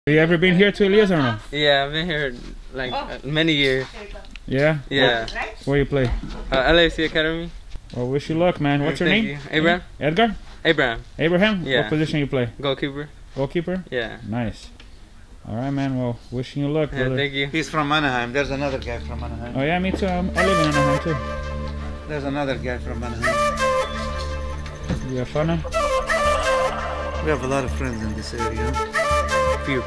Have you ever been here to Elias or no? Yeah, I've been here like many years. Yeah? Yeah. Where you play? Elias Academy. Well, wish you luck, man. What's your name? You. Abraham. Edgar? Abraham. Abraham? Yeah. What position you play? Goalkeeper. Goalkeeper? Yeah. Nice. Alright, man. Well, wishing you luck, brother. Yeah, thank you. He's from Anaheim. There's another guy from Anaheim. Oh, yeah, me too. I live in Anaheim, too. There's another guy from Anaheim. You have fun now? We have a lot of friends in this area. Few.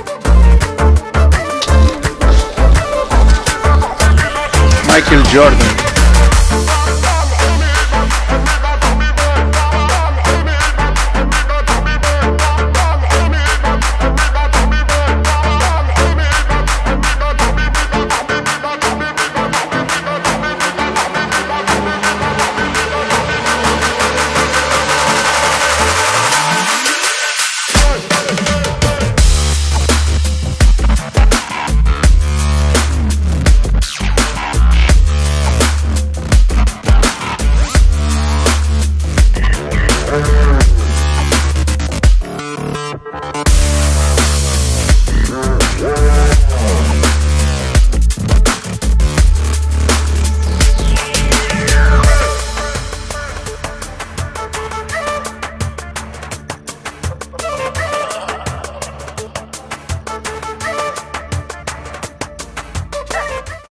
Michael Jordan.